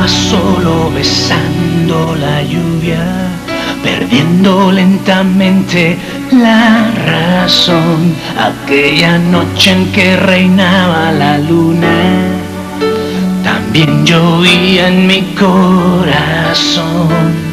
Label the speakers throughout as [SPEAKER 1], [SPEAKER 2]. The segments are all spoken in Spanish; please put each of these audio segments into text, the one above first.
[SPEAKER 1] estaba solo besando la lluvia, perdiendo lentamente la razón. Aquella noche en que reinaba la luna, también llovía en mi corazón.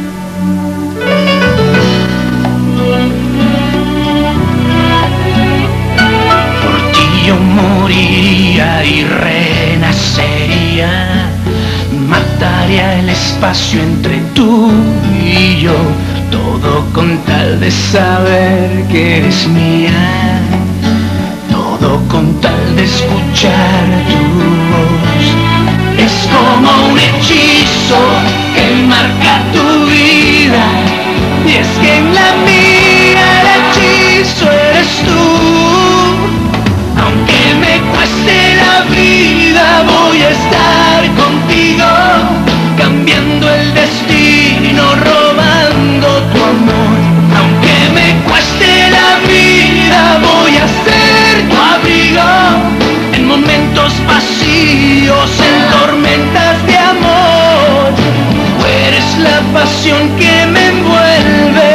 [SPEAKER 1] Por ti yo moriría y renacería, mataría el espacio entre tú y yo, todo con tal de saber que eres mía, todo con tal de escuchar tu voz. Es como un hechizo que marca tu vida, y es que en la mía el hechizo eres tú. Aunque me cueste la vida, voy a estar contigo, cambiando el destino, robando tu amor. Aunque me cueste la vida, voy a ser tu abrigo, en momentos vacíos, en tormentas de amor. Tú eres la pasión que me envuelve,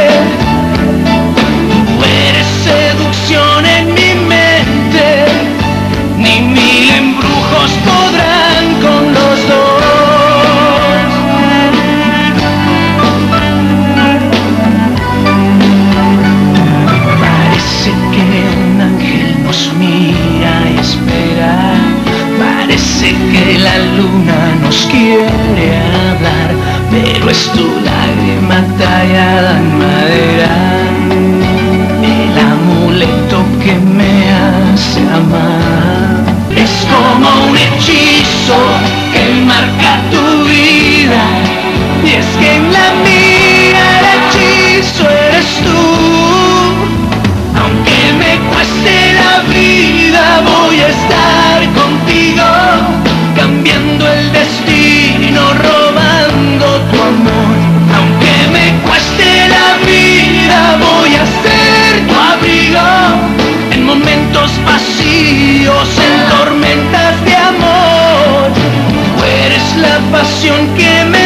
[SPEAKER 1] tú eres seducción en mi mente, ni mil embrujos podrán con los dos. Parece que un ángel nos mira y espera, parece que la luna nos quiere hablar, pero es tu lágrima tallada en madera, el amuleto que me hace amar. Es como un hechizo que marca tu vida, y es que en la mía el hechizo eres tú. Aunque me cueste la vida, voy a estar contigo, cambiando el destino, robando tu amor. Aunque me cueste la vida, voy a ser tu abrigo, en momentos vacíos, en tormentas de amor. Tú eres la pasión que me